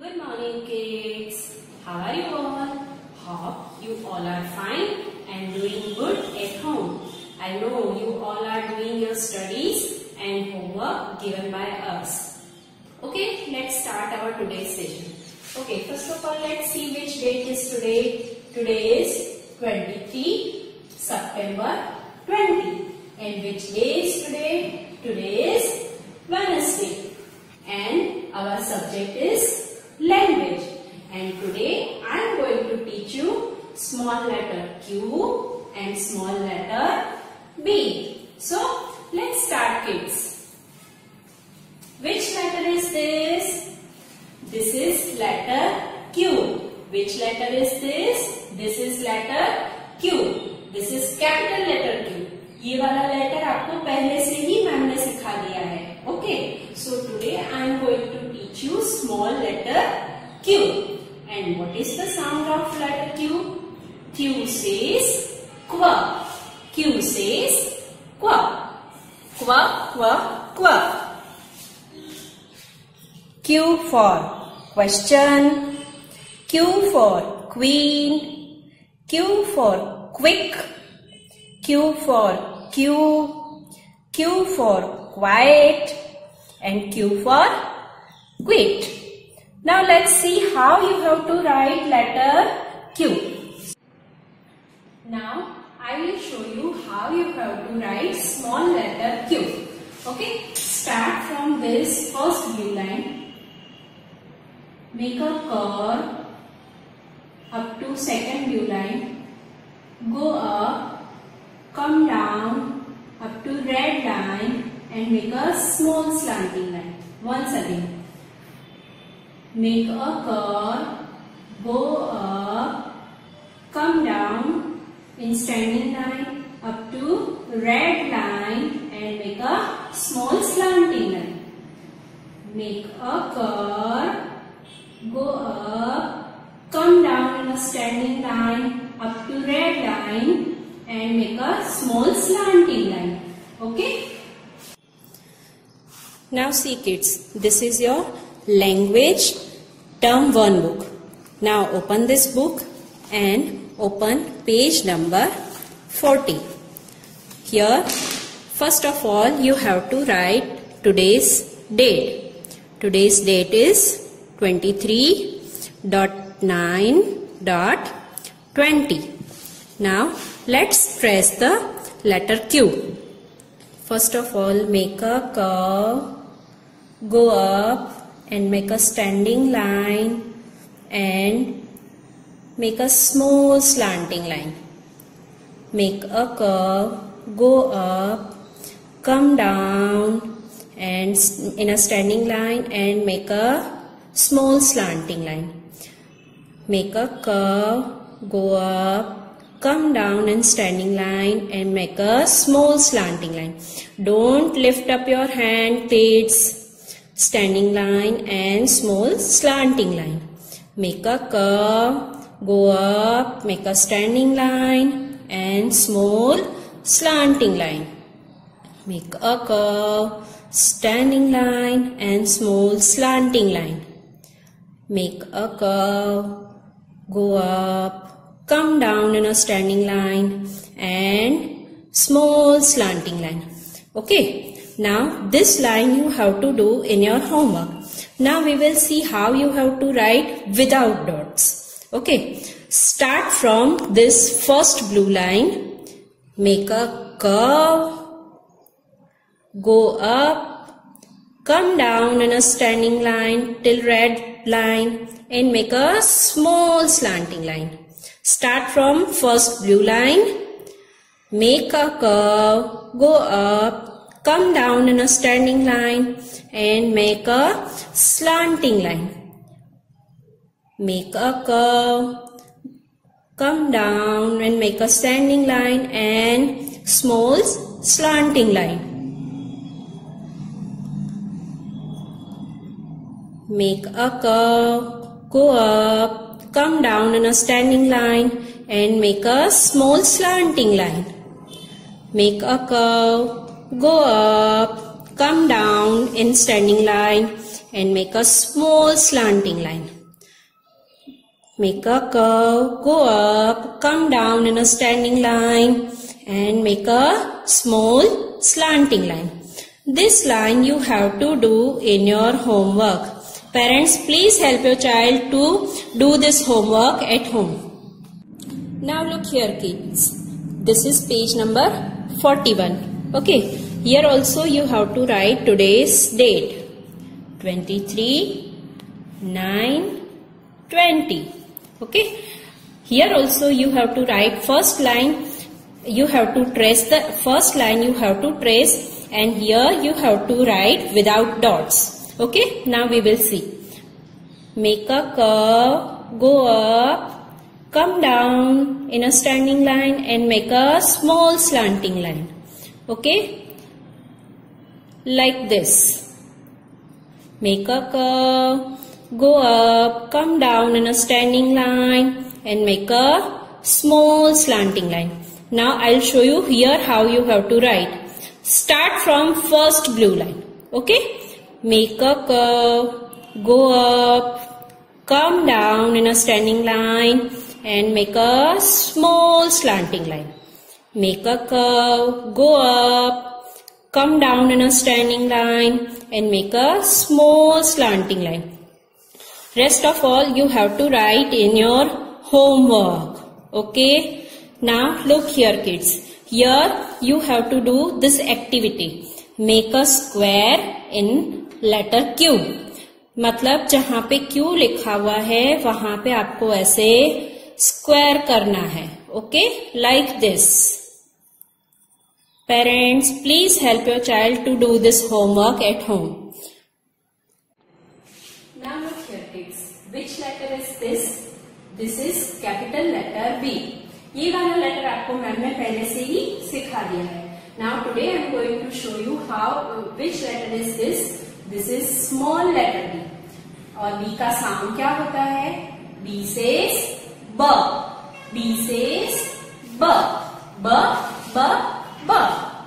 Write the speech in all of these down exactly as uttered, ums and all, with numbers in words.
Good morning, kids. How are you all? Hope you all are fine and doing good at home. I know you all are doing your studies and homework given by us. Okay, let's start our today's session. Okay, first of all, let's see which date is today. Today is twenty-third September twenty. And which day is today? Today is Wednesday. And our subject is language. And today I am going to teach you small letter Q and small letter B. So let's start, kids. Which letter is this? This is letter Q. Which letter is this? This is letter Q. This is capital letter Q. ये वाला letter आपको पहले से ही ma'am ने सिखा दिया है. Okay, so today I am going to teach you small letter Q. And what is the sound of letter Q? Q says qua. Q says qua. Qua, qua, qua. Q for question. Q for queen. Q for quick. Q for Q. Q for quiet. And Q for quit. Now let's see how you have to write letter Q. Now I will show you how you have to write small letter Q. Okay, start from this first blue line. Make a curve up to second blue line. Go up, come down up to red line and make a small slanting line. Once again. Make a curve, go up, come down in standing line up to red line and make a small slanting line. Make a curve, go up, come down in a standing line up to red line and make a small slanting line. Okay? Now see, kids, this is your language term one book. Now open this book and open page number forty. Here first of all you have to write today's date. Today's date is twenty-three nine twenty. Now let's trace the letter Q. First of all, make a curve, go up and make a standing line and make a small slanting line. Make a curve, go up, come down and in a standing line and make a small slanting line. Make a curve, go up, come down in standing line and make a small slanting line. Don't lift up your hand, kids. Standing line and small slanting line. Make a curve, go up, make a standing line and small slanting line. Make a curve, standing line and small slanting line. Make a curve, go up, come down in a standing line and small slanting line. Okay. Now this line you have to do in your homework. Now we will see how you have to write without dots. Okay. Start from this first blue line. Make a curve. Go up. Come down in a standing line till red line and make a small slanting line. Start from first blue line. Make a curve. Go up. Come down in a standing line and make a slanting line. Make a curve, come down and make a standing line and small slanting line. Make a curve, go up, come down in a standing line and make a small slanting line. Make a curve, go up, come down in standing line and make a small slanting line. make a curve, go up, come down in a standing line, and make a small slanting line. This line you have to do in your homework. Parents, please help your child to do this homework at home. Now look here kids, this is page number forty-one. Okay, here also you have to write today's date, twenty-three nine twenty. Okay, here also you have to write first line, you have to trace the first line you have to trace, and here you have to write without dots. Okay, now we will see. Make a curve, go up, come down in a standing line, and make a small slanting line. Okay, like this. Make a curve, go up, come down in a standing line, and make a small slanting line. Now I'll show you here how you have to write. Start from first blue line. Okay, make a curve, go up, come down in a standing line, and make a small slanting line. Make a curve, go up, come down in a standing line, and make a small slanting line. Rest of all you have to write in your homework. Okay, now look here kids. Here you have to do this activity. Make a square in letter Q. मतलब जहाँ पे Q लिखा हुआ है वहाँ पे आपको ऐसे स्क्वायर करना है. Okay, like this. Parents, please help your child to do this homework at home. Now look here kids, which letter is this? This is capital letter B. ये वाला लेटर आपको मैम ने पहले से ही सिखा दिया है. Now today I am going to show you how which letter is this. This is small letter B. और B का साउंड क्या होता है? B says B. B says B. B, B, B.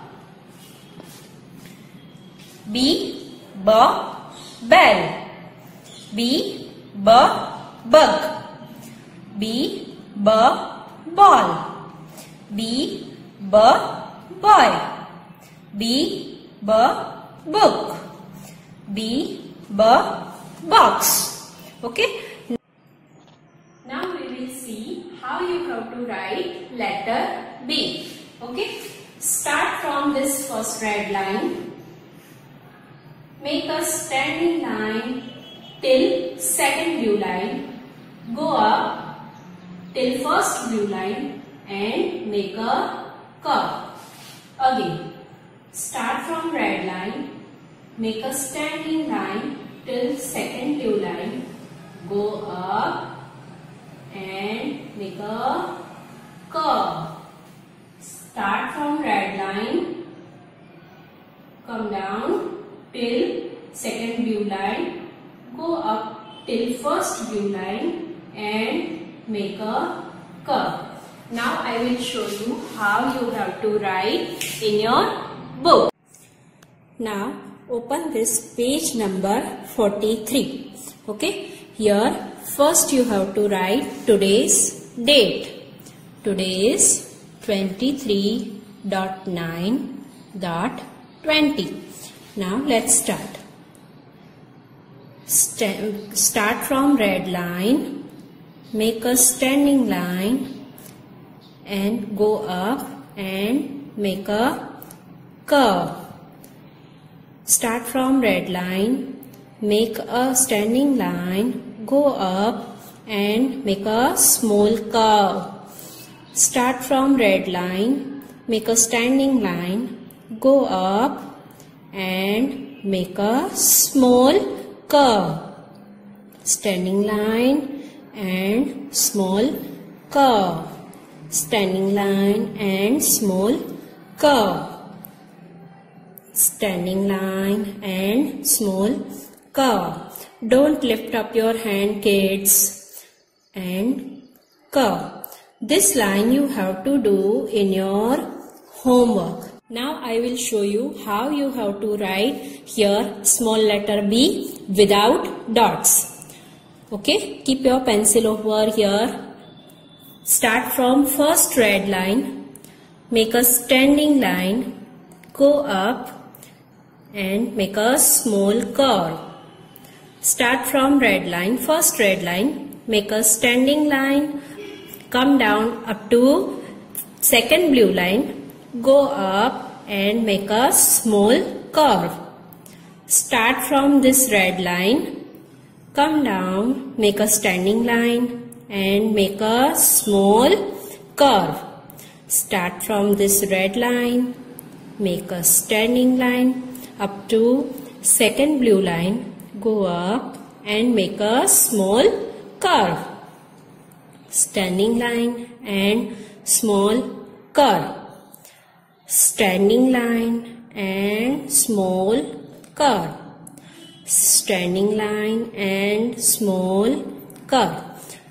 B, B, bell. B, B, bug. B, B, ball. B, B, boy. B, B, book. B, B, box. Okay. Now we will see how you have to write letter B. Okay. Start from this first red line. Make a standing line till second blue line. Go up till first blue line and make a curve. Again, start from red line, make a standing line till second blue line, go up and make a curve. Start from red line, come down till second blue line, go up till first blue line and make a curve. Now I will show you how you have to write in your book. Now open this page number forty-three. Okay, here first you have to write today's date. Today is twenty-three nine twenty. Now let's start. St- start from red line, make a standing line and go up and make a curve. Start from red line, make a standing line, go up and make a small curve. Start from red line, make a standing line, go up and make a small curve. Standing line and small curve. Standing line and small curve. Standing line and small curve. Don't lift up your hand kids. And curve. This line you have to do in your homework. Now I will show you how you have to write here small letter B without dots. Okay, keep your pencil over here. Start from first red line, make a standing line, go up and make a small curve. Start from red line, first red line, make a standing line, come down up to second blue line, go up and make a small curve. Start from this red line, come down, make a standing line and make a small curve. Start from this red line, make a standing line up to second blue line, go up and make a small curve. Standing line and small curve. Standing line and small curve. Standing line and small curve.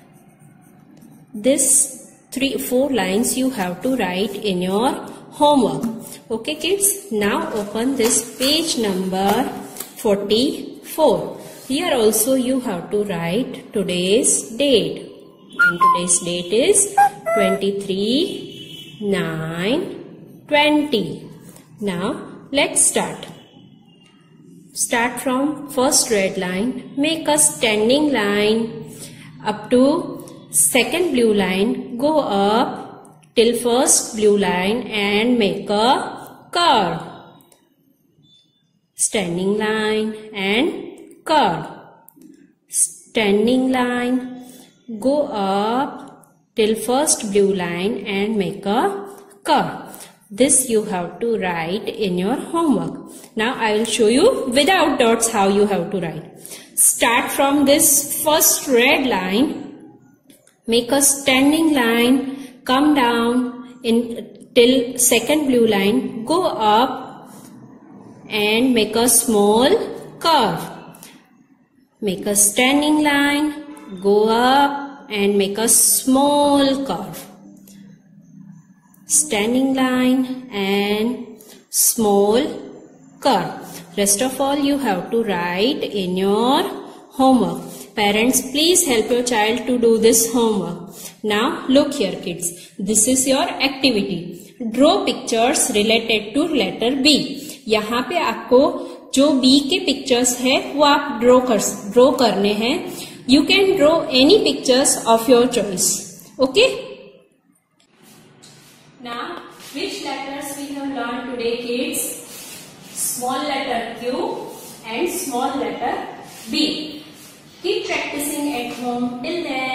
This three, four lines you have to write in your homework. Okay kids, now open this page number forty-four. Here also you have to write today's date. And today's date is twenty-three nine twenty. Now let's start. Start from first red line, make a standing line up to second blue line, go up till first blue line and make a curve. Standing line and curve. Standing line, go up till first blue line and make a curve. This you have to write in your homework. Now I will show you without dots how you have to write. Start from this first red line, make a standing line, come down in till second blue line, go up and make a small curve. Make a standing line, go up and make a small curve. Standing line and small curve. Rest of all you have to write in your homework. Parents, please help your child to do this homework. Now look here kids, this is your activity. Draw pictures related to letter B. यहाँ पे आपको जो B के pictures है वो आप draw कर draw करने हैं. You can draw any pictures of your choice. Okay? Now, which letters we have learned today kids? Small letter Q and small letter B. Keep practicing at home. Till then.